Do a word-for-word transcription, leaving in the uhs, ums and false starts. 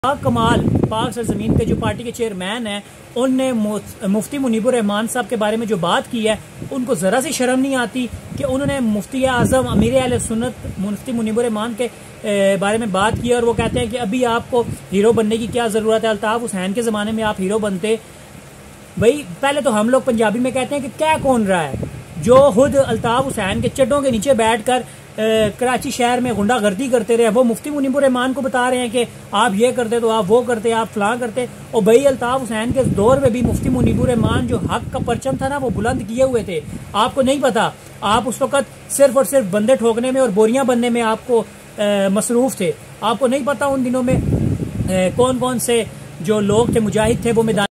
पाक कमाल पाक सरजमीन के जो पार्टी के चेयरमैन हैं, उनने मुफ्ती मुनीबुर रहमान साहब के बारे में जो बात की है, उनको जरा सी शर्म नहीं आती कि उन्होंने मुफ्ती आजम अमीर अहले सुन्नत मुफ्ती मुनीबुर रहमान के बारे में बात की और वो कहते हैं कि अभी आपको हीरो बनने की क्या जरूरत है, अल्ताफ हुसैन के जमाने में आप हीरो बनते। भाई पहले तो हम लोग पंजाबी में कहते हैं कि क्या कौन रहा है, जो खुद अल्ताफ हुसैन के चड्डों के नीचे बैठकर कराची शहर में गुंडागर्दी करते रहे, वो मुफ्ती मुनीबुर रहमान को बता रहे हैं कि आप ये करते तो आप वो करते, आप फलां करते। और भाई अल्ताफ हुसैन के दौर में भी मुफ्ती मुनीबुर रहमान जो हक का परचम था ना, वो बुलंद किए हुए थे। आपको नहीं पता, आप उस वक्त सिर्फ और सिर्फ बंदे ठोकने में और बोरियां बनने में आपको मसरूफ थे। आपको नहीं पता उन दिनों में आ, कौन कौन से जो लोग थे मुजाहिद थे वो मैदान